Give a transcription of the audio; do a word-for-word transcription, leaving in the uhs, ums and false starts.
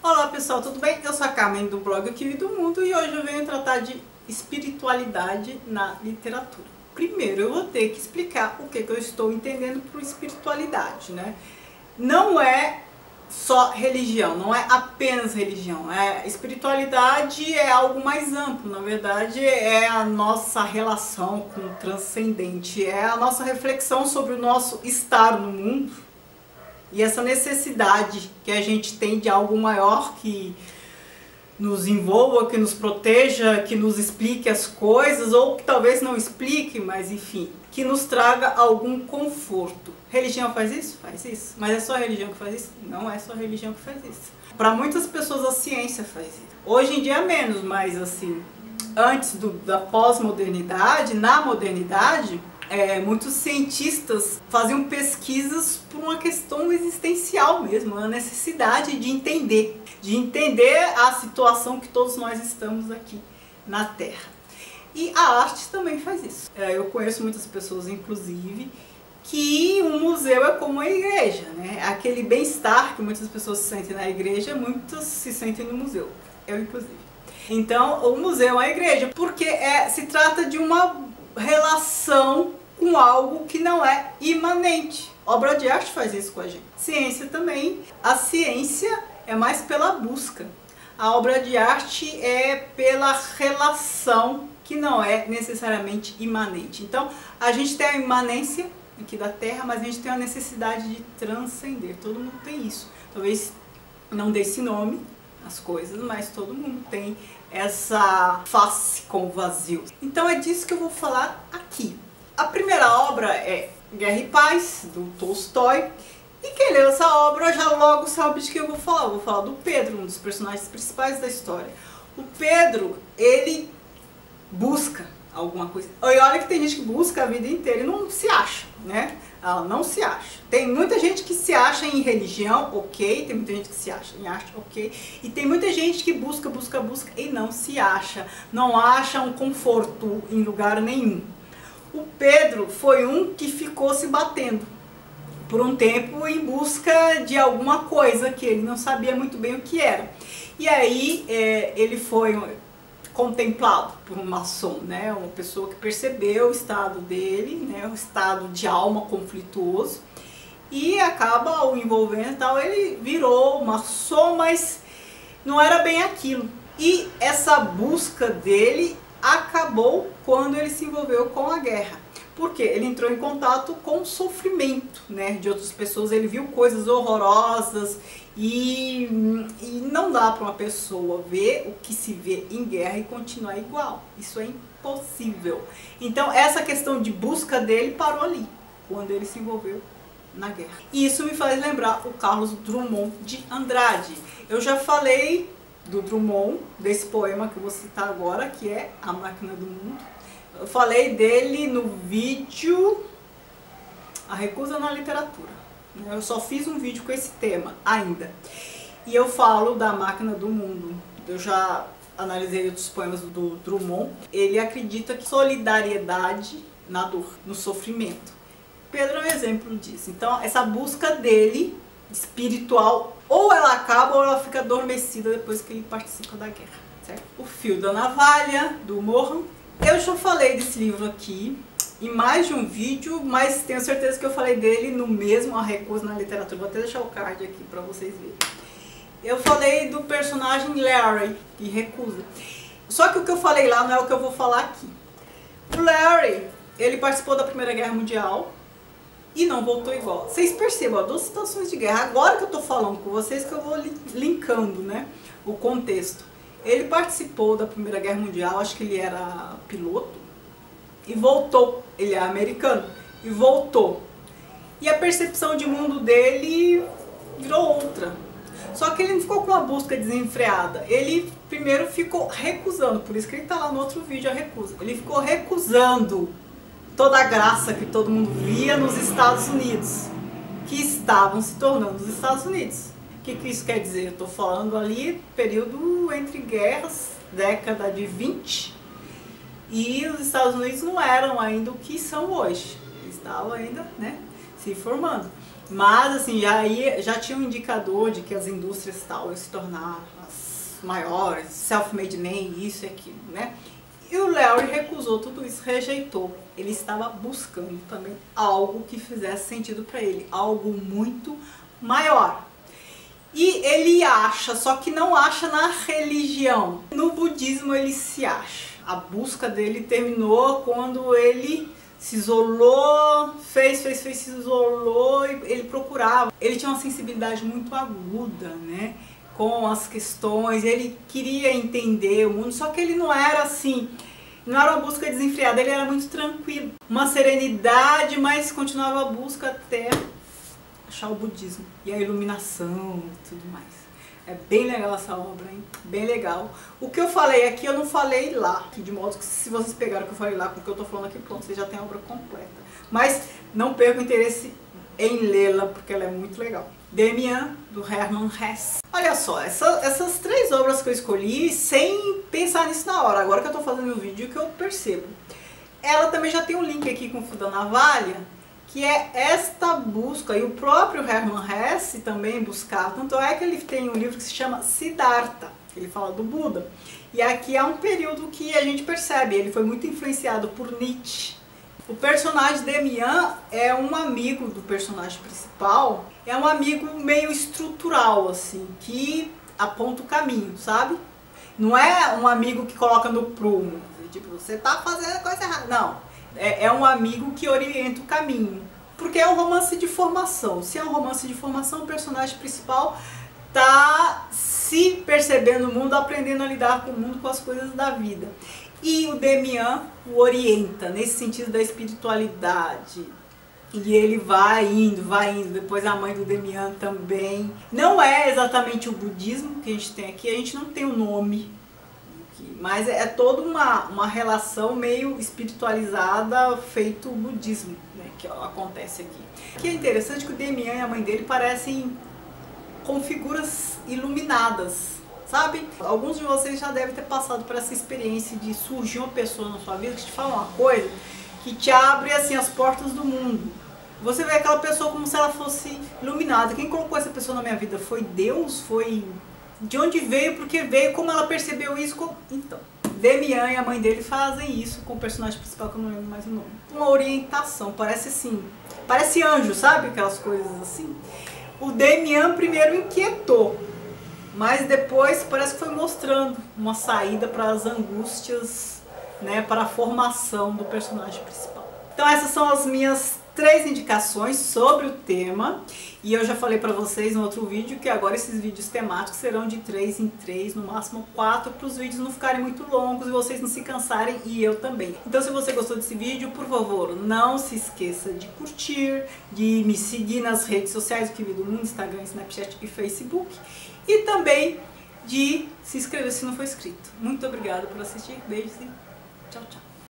Olá pessoal, tudo bem? Eu sou a Carmen do blog O Kiwi do Mundo e hoje eu venho tratar de espiritualidade na literatura. Primeiro eu vou ter que explicar o que, que eu estou entendendo por espiritualidade, né? Não é só religião, não é apenas religião. É, espiritualidade é algo mais amplo, na verdade é a nossa relação com o transcendente, é a nossa reflexão sobre o nosso estar no mundo. E essa necessidade que a gente tem de algo maior que nos envolva, que nos proteja, que nos explique as coisas, ou que talvez não explique, mas enfim, que nos traga algum conforto. Religião faz isso? Faz isso. Mas é só a religião que faz isso? Não é só a religião que faz isso. Para muitas pessoas a ciência faz isso. Hoje em dia menos, mas assim, antes do, da pós-modernidade, na modernidade, É, muitos cientistas faziam pesquisas por uma questão existencial mesmo, uma necessidade de entender, de entender a situação que todos nós estamos aqui na Terra. E a arte também faz isso. É, eu conheço muitas pessoas, inclusive, que um museu é como uma igreja, né? Aquele bem-estar que muitas pessoas se sentem na igreja, muitas se sentem no museu, eu inclusive. Então, o museu é uma igreja, porque é, se trata de uma relação com algo que não é imanente. Obra de arte faz isso com a gente. Ciência também. A ciência é mais pela busca. A obra de arte é pela relação que não é necessariamente imanente. Então, a gente tem a imanência aqui da Terra, mas a gente tem a necessidade de transcender. Todo mundo tem isso. Talvez não dê esse nome às coisas, mas todo mundo tem essa face com o vazio. Então é disso que eu vou falar aqui. A primeira obra é Guerra e Paz, do Tolstói, e quem leu essa obra já logo sabe de que eu vou falar. Eu vou falar do Pedro, um dos personagens principais da história. O Pedro, ele busca alguma coisa. E olha que tem gente que busca a vida inteira e não se acha, né? Ela não se acha. Tem muita gente que se acha em religião, ok. Tem muita gente que se acha em arte, ok. E tem muita gente que busca, busca, busca e não se acha. Não acha um conforto em lugar nenhum. O Pedro foi um que ficou se batendo por um tempo em busca de alguma coisa que ele não sabia muito bem o que era. E aí é, ele foi contemplado por um maçom, né? Uma pessoa que percebeu o estado dele, né? O estado de alma conflituoso, e acaba o envolvendo e tal. Ele virou maçom, mas não era bem aquilo. E essa busca dele acabou quando ele se envolveu com a guerra. Porque ele entrou em contato com o sofrimento, né, de outras pessoas, ele viu coisas horrorosas e, e não dá para uma pessoa ver o que se vê em guerra e continuar igual. Isso é impossível. Então essa questão de busca dele parou ali, quando ele se envolveu na guerra. E isso me faz lembrar o Carlos Drummond de Andrade. Eu já falei do Drummond, desse poema que eu vou citar agora, que é A Máquina do Mundo. Eu falei dele no vídeo A Recusa na Literatura. Eu só fiz um vídeo com esse tema ainda. E eu falo da Máquina do Mundo. Eu já analisei outros poemas do Drummond. Ele acredita que solidariedade na dor, no sofrimento. Pedro é um exemplo disso. Então, essa busca dele, espiritual, ou ela acaba ou ela fica adormecida depois que ele participa da guerra, certo? O Fio da Navalha, do Mohan. Eu já falei desse livro aqui em mais de um vídeo, mas tenho certeza que eu falei dele no mesmo A Recusa na Literatura. Vou até deixar o card aqui para vocês verem. Eu falei do personagem Larry, que recusa. Só que o que eu falei lá não é o que eu vou falar aqui. O Larry, ele participou da Primeira Guerra Mundial e não voltou igual. Vocês percebam, ó, duas situações de guerra. Agora que eu tô falando com vocês, que eu vou linkando, né, o contexto. Ele participou da Primeira Guerra Mundial, acho que ele era piloto, e voltou. Ele é americano, e voltou. E a percepção de mundo dele virou outra. Só que ele não ficou com uma busca desenfreada. Ele primeiro ficou recusando, por isso que ele tá lá no outro vídeo, a recusa. Ele ficou recusando toda a graça que todo mundo via nos Estados Unidos, que estavam se tornando os Estados Unidos. O que, que isso quer dizer? Eu estou falando ali período entre guerras, década de vinte, e os Estados Unidos não eram ainda o que são hoje. Eles estavam ainda, né, se formando. Mas assim, já, ia, já tinha um indicador de que as indústrias tal iam se tornar as maiores, self-made man, isso e aquilo, né? E o Larry recusou tudo isso, rejeitou. Ele estava buscando também algo que fizesse sentido para ele, algo muito maior. E ele acha, só que não acha na religião. No budismo ele se acha. A busca dele terminou quando ele se isolou, fez, fez, fez, se isolou e ele procurava. Ele tinha uma sensibilidade muito aguda, né, com as questões, ele queria entender o mundo, só que ele não era assim, não era uma busca desenfreada, ele era muito tranquilo. Uma serenidade, mas continuava a busca até achar o budismo e a iluminação e tudo mais. É bem legal essa obra, hein? Bem legal. O que eu falei aqui, eu não falei lá. De modo que se vocês pegaram o que eu falei lá com o que eu tô falando aqui, pronto, vocês já têm a obra completa. Mas não percam interesse em lê-la, porque ela é muito legal. Demian, do Hermann Hesse. Olha só, essa, essas três obras que eu escolhi, sem pensar nisso na hora, agora que eu tô fazendo o vídeo que eu percebo. Ela também já tem um link aqui com o fio da navalha, que é esta busca, e o próprio Hermann Hesse também buscava, tanto é que ele tem um livro que se chama Siddhartha, que ele fala do Buda, e aqui é um período que a gente percebe, ele foi muito influenciado por Nietzsche. O personagem Demian é um amigo do personagem principal, é um amigo meio estrutural, assim, que aponta o caminho, sabe? Não é um amigo que coloca no prumo, tipo, você tá fazendo a coisa errada, não. É um amigo que orienta o caminho, porque é um romance de formação. Se é um romance de formação, o personagem principal tá se percebendo o mundo, aprendendo a lidar com o mundo, com as coisas da vida. E o Demian o orienta nesse sentido da espiritualidade. E ele vai indo, vai indo, depois a mãe do Demian também. Não é exatamente o budismo que a gente tem aqui, a gente não tem o nome. Mas é toda uma, uma relação meio espiritualizada, feito o budismo, né, que acontece aqui. O que é interessante que o Demian e a mãe dele parecem com figuras iluminadas, sabe? Alguns de vocês já devem ter passado por essa experiência de surgir uma pessoa na sua vida que te fala uma coisa que te abre assim as portas do mundo. Você vê aquela pessoa como se ela fosse iluminada. Quem colocou essa pessoa na minha vida foi Deus? Foi... De onde veio, por que veio, como ela percebeu isso. Como... Então, Demian e a mãe dele fazem isso com o personagem principal, que eu não lembro mais o nome. Uma orientação, parece assim, parece anjo, sabe? Aquelas coisas assim. O Demian primeiro inquietou, mas depois parece que foi mostrando uma saída para as angústias, né, para a formação do personagem principal. Então essas são as minhas três indicações sobre o tema, e eu já falei para vocês no outro vídeo que agora esses vídeos temáticos serão de três em três, no máximo quatro, para os vídeos não ficarem muito longos e vocês não se cansarem, e eu também. Então se você gostou desse vídeo, por favor, não se esqueça de curtir, de me seguir nas redes sociais, o Kiwi do Mundo, Instagram, Snapchat e Facebook, e também de se inscrever se não for inscrito. Muito obrigada por assistir, beijos e tchau, tchau.